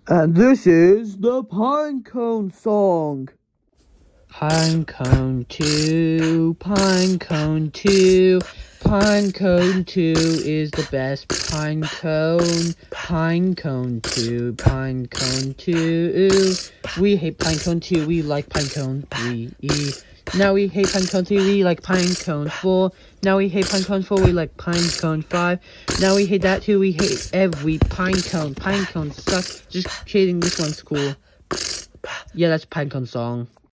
And this is the Pinecone Song. Pinecone 2, Pinecone 2, Pinecone 2 is the best Pinecone. Pinecone 2, Pinecone 2. We hate Pinecone 2, we like Pinecone 3. Now we hate Pinecone 3, we like Pinecone 4. Now we hate Pinecone 4, we like Pinecone 5. Now we hate that too, we hate every Pinecone. Pinecone sucks. Just kidding, this one's cool. Yeah, that's Pinecone Song.